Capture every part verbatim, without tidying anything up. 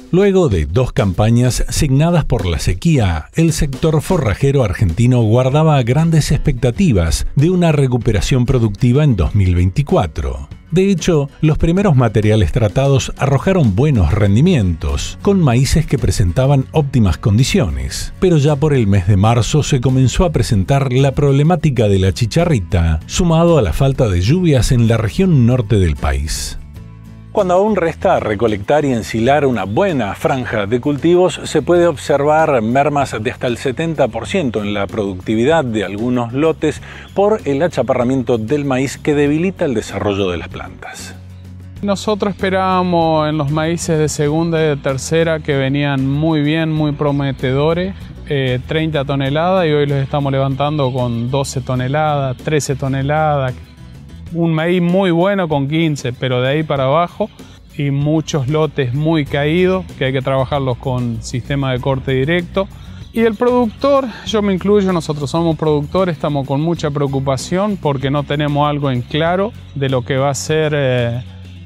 Luego de dos campañas signadas por la sequía, el sector forrajero argentino guardaba grandes expectativas de una recuperación productiva en dos mil veinticuatro. De hecho, los primeros materiales tratados arrojaron buenos rendimientos, con maíces que presentaban óptimas condiciones. Pero ya por el mes de marzo se comenzó a presentar la problemática de la chicharrita, sumado a la falta de lluvias en la región norte del país. Cuando aún resta recolectar y ensilar una buena franja de cultivos, se puede observar mermas de hasta el setenta por ciento en la productividad de algunos lotes por el achaparramiento del maíz que debilita el desarrollo de las plantas. Nosotros esperábamos en los maíces de segunda y de tercera que venían muy bien, muy prometedores, eh, treinta toneladas, y hoy los estamos levantando con doce toneladas, trece toneladas. Un maíz muy bueno con quince, pero de ahí para abajo, y muchos lotes muy caídos que hay que trabajarlos con sistema de corte directo. Y el productor, yo me incluyo, nosotros somos productores, estamos con mucha preocupación porque no tenemos algo en claro de lo que va a ser eh,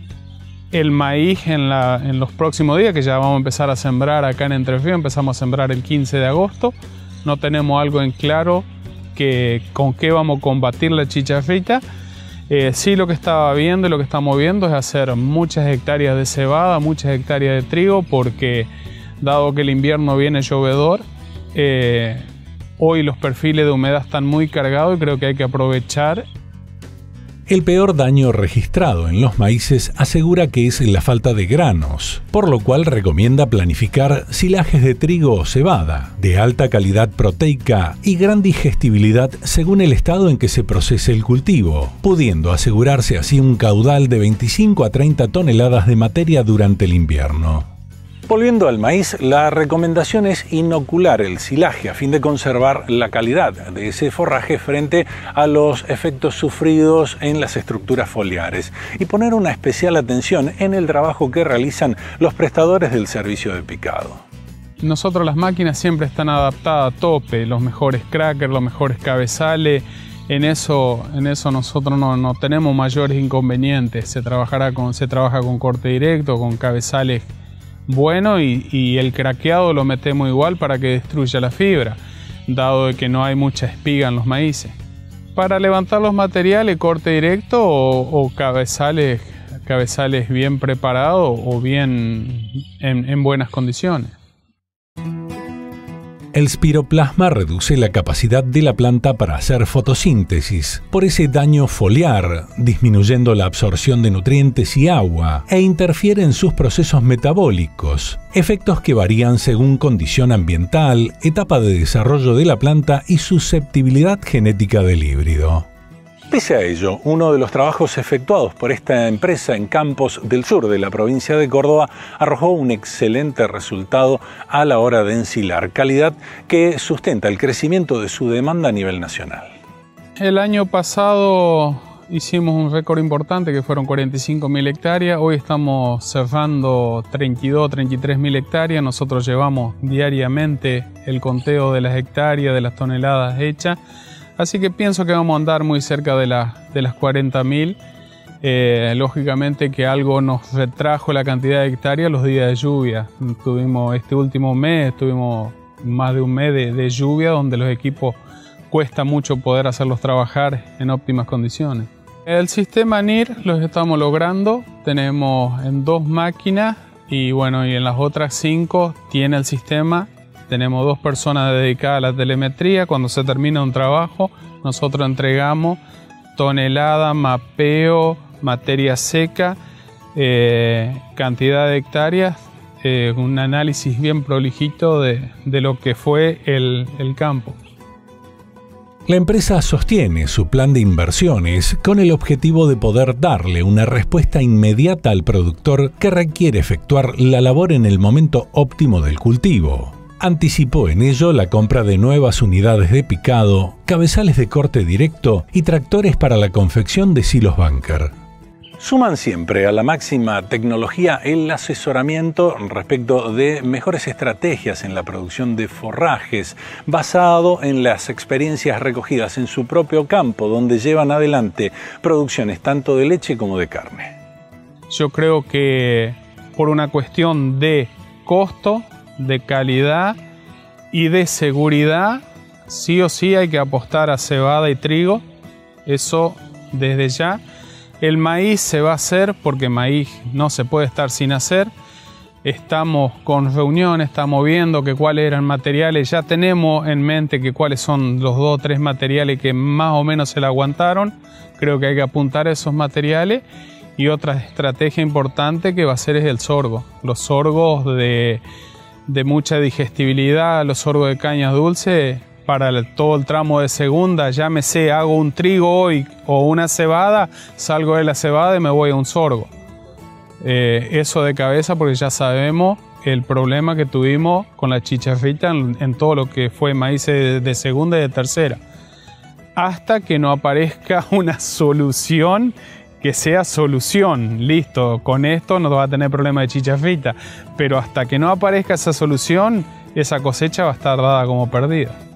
el maíz en, la, en los próximos días, que ya vamos a empezar a sembrar acá en Entre Ríos, empezamos a sembrar el quince de agosto. No tenemos algo en claro que, con qué vamos a combatir la chicharrita. Eh, sí, lo que estaba viendo y lo que estamos viendo es hacer muchas hectáreas de cebada, muchas hectáreas de trigo, porque dado que el invierno viene llovedor, eh, hoy los perfiles de humedad están muy cargados y creo que hay que aprovechar. El peor daño registrado en los maíces asegura que es la falta de granos, por lo cual recomienda planificar silajes de trigo o cebada, de alta calidad proteica y gran digestibilidad según el estado en que se procese el cultivo, pudiendo asegurarse así un caudal de veinticinco a treinta toneladas de materia durante el invierno. Volviendo al maíz, la recomendación es inocular el silaje a fin de conservar la calidad de ese forraje frente a los efectos sufridos en las estructuras foliares y poner una especial atención en el trabajo que realizan los prestadores del servicio de picado. Nosotros las máquinas siempre están adaptadas a tope, los mejores crackers, los mejores cabezales. En eso, en eso nosotros no, no tenemos mayores inconvenientes. Se, trabajará con, se trabaja con corte directo, con cabezales bueno, y, y el craqueado lo metemos igual para que destruya la fibra, dado de que no hay mucha espiga en los maíces. Para levantar los materiales, corte directo o, o cabezales, cabezales bien preparados o bien en, en buenas condiciones. El spiroplasma reduce la capacidad de la planta para hacer fotosíntesis, por ese daño foliar, disminuyendo la absorción de nutrientes y agua, e interfiere en sus procesos metabólicos, efectos que varían según condición ambiental, etapa de desarrollo de la planta y susceptibilidad genética del híbrido. Pese a ello, uno de los trabajos efectuados por esta empresa en campos del sur de la provincia de Córdoba arrojó un excelente resultado a la hora de ensilar, calidad que sustenta el crecimiento de su demanda a nivel nacional. El año pasado hicimos un récord importante que fueron cuarenta y cinco mil hectáreas, hoy estamos cerrando treinta y dos, treinta y tres mil hectáreas, nosotros llevamos diariamente el conteo de las hectáreas, de las toneladas hechas. Así que pienso que vamos a andar muy cerca de, la, de las cuarenta mil. Eh, lógicamente que algo nos retrajo la cantidad de hectáreas los días de lluvia. Tuvimos este último mes, tuvimos más de un mes de, de lluvia donde los equipos cuesta mucho poder hacerlos trabajar en óptimas condiciones. El sistema N I R lo estamos logrando. Tenemos en dos máquinas y bueno, y en las otras cinco tiene el sistema. Tenemos dos personas dedicadas a la telemetría. Cuando se termina un trabajo, nosotros entregamos tonelada, mapeo, materia seca, eh, cantidad de hectáreas, eh, un análisis bien prolijito de, de lo que fue el, el campo. La empresa sostiene su plan de inversiones con el objetivo de poder darle una respuesta inmediata al productor que requiere efectuar la labor en el momento óptimo del cultivo. Anticipó en ello la compra de nuevas unidades de picado, cabezales de corte directo y tractores para la confección de silos bunker. Suman siempre a la máxima tecnología el asesoramiento respecto de mejores estrategias en la producción de forrajes, basado en las experiencias recogidas en su propio campo, donde llevan adelante producciones tanto de leche como de carne. Yo creo que por una cuestión de costo, de calidad y de seguridad, sí o sí hay que apostar a cebada y trigo. Eso desde ya. El maíz se va a hacer porque maíz no se puede estar sin hacer. Estamos con reuniones, estamos viendo que cuáles eran materiales. Ya tenemos en mente que cuáles son los dos o tres materiales que más o menos se le aguantaron. Creo que hay que apuntar a esos materiales. Y otra estrategia importante que va a ser es el sorgo. Los sorgos de, de mucha digestibilidad, los sorgos de caña dulce, para el, todo el tramo de segunda, llámese, hago un trigo hoy o una cebada, salgo de la cebada y me voy a un sorgo. Eh, eso de cabeza, porque ya sabemos el problema que tuvimos con la chicharrita en, en todo lo que fue maíz de, de segunda y de tercera. Hasta que no aparezca una solución que sea solución. Listo, con esto no va a tener problema de chicharrita. Pero hasta que no aparezca esa solución, esa cosecha va a estar dada como perdida.